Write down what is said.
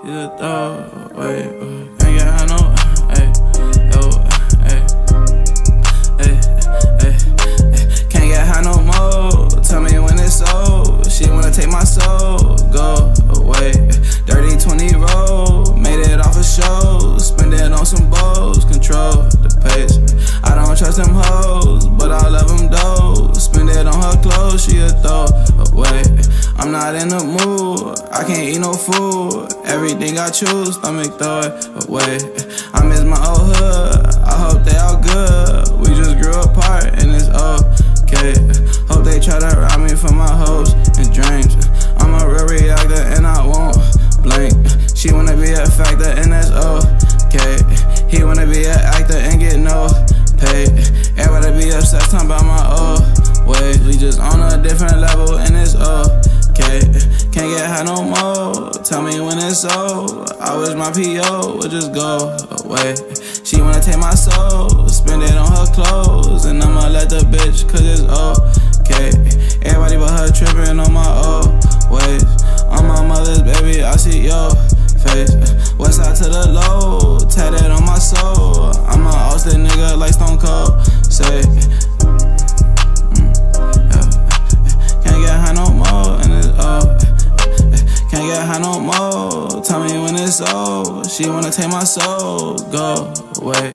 You throw away, can't get high no, ayy, yo, ayy, can't get high no more. Tell me when it's over. She wanna take my soul, go away. Dirty 20 roll, made it off a show. Spend it on some bows, control the pace. I don't trust them hoes, but I love them though. Spend it on her clothes, she'll throw away. I'm not in the mood, I can't eat no food. Everything I choose, stomach throw it away. I miss my old hood, I hope they all good. We just grew apart and it's okay. Hope they try to rob me for my hopes and dreams. I'm a real reactor and I won't blink. She wanna be a factor and that's okay. He wanna be an actor and get no pay. Everybody be obsessed talking about my old ways. We just on a different level and it's okay. Can't get high no more. Tell me when it's over. I wish my PO would just go away. She wanna take my soul, spend it on her clothes, and I'ma let the bitch cause it's okay. Everybody but her tripping on my old ways. On my mother's baby, I see your face. West side to the low, tatted on my soul. I'm a Austin nigga like Stone Cold say. Can't get high no more, and it's can't get high no more. Tell me when it's over. She wanna take my soul, go away.